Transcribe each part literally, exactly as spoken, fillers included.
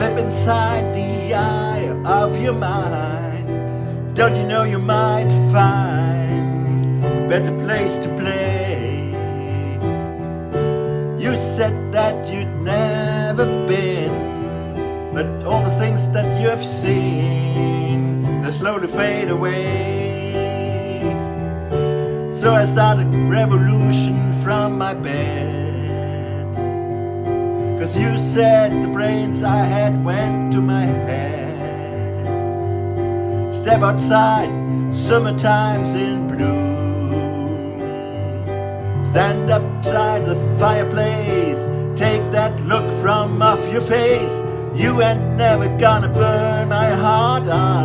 slip inside the eye of your mind. Don't you know you might find a better place to play? You said that you'd never been, but all the things that you have seen, they slowly fade away. So I started a revolution from my bed, 'cause you said the brains I had went to my head. Step outside, summertime's in bloom. Stand upside the fireplace, take that look from off your face. You ain't never gonna burn my heart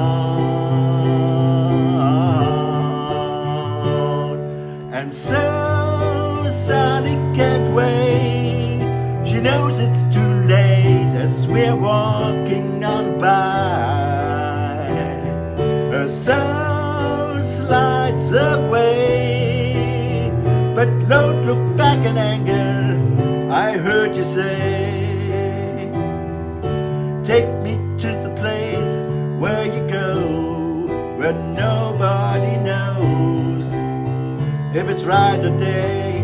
out. And so Sally can't wait. She knows it's too late as we're walking on by. Her soul slides away, but don't look back in anger, I heard you say. Take me to the place where you go, where nobody knows if it's right or day.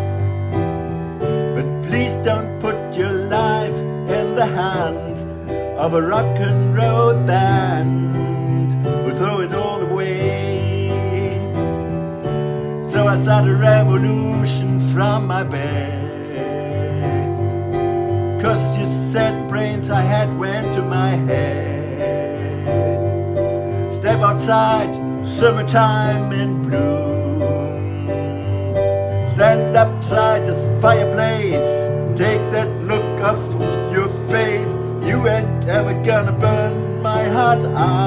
But please don't put your life in the hands of a rock and roll band who throw it all away. So I started a revolution from my bed, 'cause you said the brains I had went to my head. Step outside, summertime in bloom. Stand upside the fireplace, take that look off your face. You ain't ever gonna burn my heart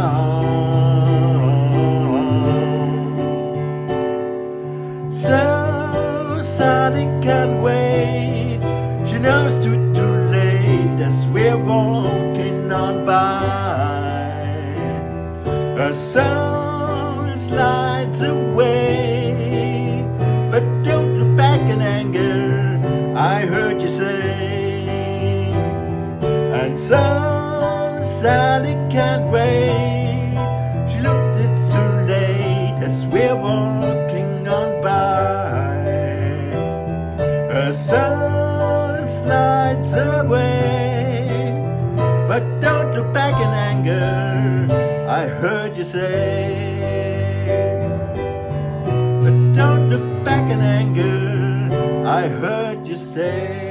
out. So Sally can't wait, she knows too too late as we're walking on by. Her soul slides away, but don't look back in anger, I heard you say. And so Sally can't wait, she looked it's too late as we're walking on by. Her soul slides away, but don't look back in anger, I heard you say. But don't look back in anger, I heard you say.